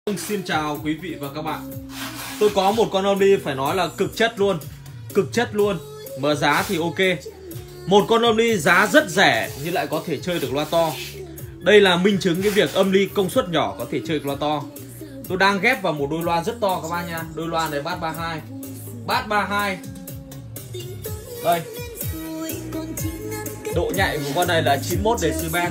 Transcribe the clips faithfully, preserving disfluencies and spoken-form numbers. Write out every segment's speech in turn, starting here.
Xin chào quý vị và các bạn. Tôi có một con âm ly phải nói là cực chất luôn. Cực chất luôn. Mà giá thì ok. Một con âm ly giá rất rẻ nhưng lại có thể chơi được loa to. Đây là minh chứng cái việc âm ly công suất nhỏ có thể chơi được loa to. Tôi đang ghép vào một đôi loa rất to các bạn nha. Đôi loa này bass ba mươi hai. Bass ba mươi hai. Đây. Độ nhạy của con này là chín mươi mốt decibel.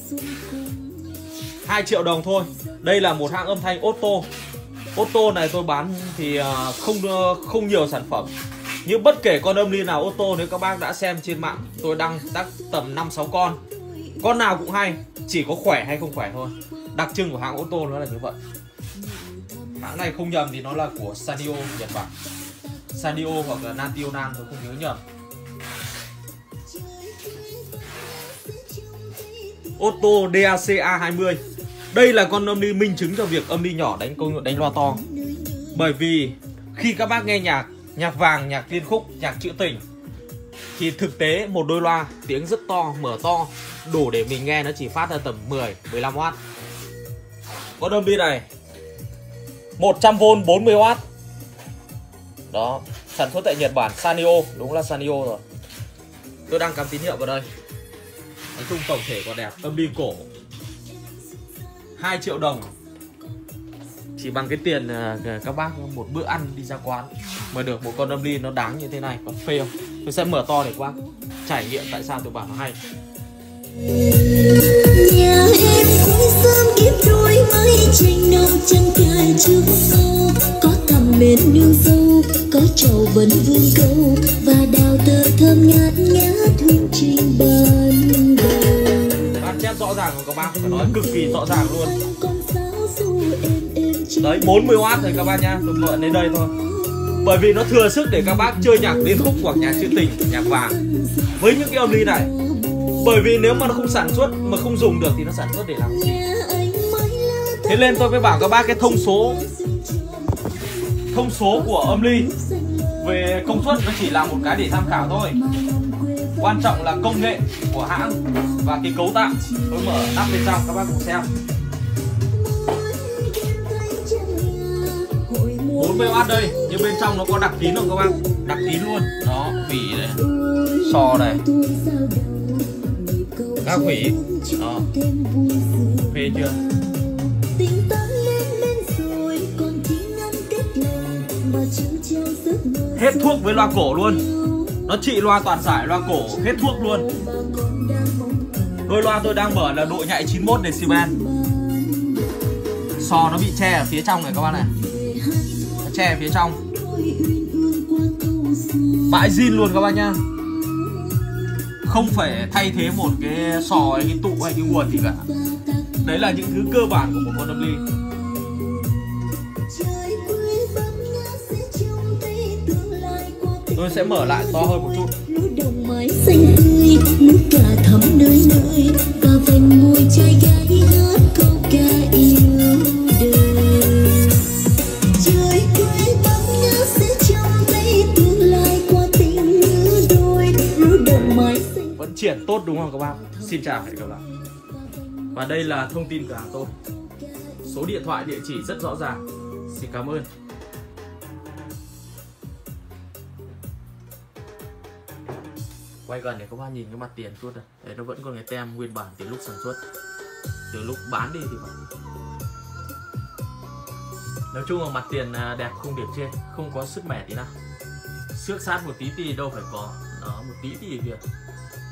hai triệu đồng thôi. Đây là một hãng âm thanh Otto. Otto này tôi bán thì không không nhiều sản phẩm. Nhưng bất kể con âm ly nào Otto, nếu các bác đã xem trên mạng, tôi đăng tác tầm năm sáu con. Con nào cũng hay, chỉ có khỏe hay không khỏe thôi. Đặc trưng của hãng Otto nó là như vậy. Hãng này không nhầm thì nó là của Sanyo Nhật Bản. Sanyo hoặc là Nationan, tôi không nhớ nhầm. Otto đê a xê A hai mươi. Đây là con âm ly minh chứng cho việc âm ly nhỏ đánh công đánh loa to. Bởi vì khi các bác nghe nhạc, nhạc vàng, nhạc liên khúc, nhạc trữ tình, thì thực tế một đôi loa tiếng rất to, mở to, đủ để mình nghe nó chỉ phát ra tầm mười, mười lăm oát. Con âm ly này một trăm vôn bốn mươi oát. Đó, sản xuất tại Nhật Bản, Sanyo, đúng là Sanyo rồi. Tôi đang cắm tín hiệu vào đây. Nói chung tổng thể còn đẹp, âm ly cổ. hai triệu đồng. Chỉ bằng cái tiền các bác một bữa ăn đi ra quán mà được một con âm ly nó đáng như thế này, còn phê không? Tôi sẽ mở to để các bác trải nghiệm tại sao tôi bảo nó hay. Nhà em cuối sớm kiếp đôi mây tranh nồng trăng cài trước sau, có thầm mến nương dâu, có trầu vẫn vương câu và đào tơ thơm ngát ngát hương trình ban đầu. Bát chép rõ ràng của các bác, phải nói cực kỳ rõ ràng luôn. Đấy, bốn mươi oát rồi các bác nhá, tôi mượn đến đây thôi. Bởi vì nó thừa sức để các bác chơi nhạc liên khúc hoặc nhạc trữ tình, nhạc vàng với những cái âm ly này. Bởi vì nếu mà nó không sản xuất, mà không dùng được thì nó sản xuất để làm gì? Thế nên tôi mới bảo các bác cái thông số Thông số của âm ly về công suất nó chỉ là một cái để tham khảo thôi. Quan trọng là công nghệ của hãng và cái cấu tạo. Tôi mở nắp bên trong các bác cùng xem. bốn mươi oát đây, nhưng bên trong nó có đặc kín không các bác? Đặc kín luôn. Đó, vỉ này, sò này, các vỉ. Đó, phê chưa? Hết thuốc với loa cổ luôn. Nó trị loa toàn giải, loa cổ, hết thuốc luôn. Đôi loa tôi đang mở là độ nhạy chín mươi mốt decibel. Sò nó bị che ở phía trong này các bác này. Nó che ở phía trong. Bãi zin luôn các bác nhá. Không phải thay thế một cái sò hay cái tụ hay cái nguồn gì cả. Đấy là những thứ cơ bản của một con âm ly. Tôi sẽ mở lại to hơn một chút. Vẫn triển tốt đúng không các bác? Xin chào hẹn gặp lại. Và đây là thông tin cửa hàng tôi. Số điện thoại, địa chỉ rất rõ ràng. Xin cảm ơn. Quay gần để các bác nhìn cái mặt tiền chút này. Đấy, nó vẫn còn cái tem nguyên bản từ lúc sản xuất, từ lúc bán đi thì phải. Nói chung là mặt tiền đẹp, không điểm trên, không có sức mẻ tí nào. Xước sát một tí thì đâu phải có. Đó, một tí thì việc.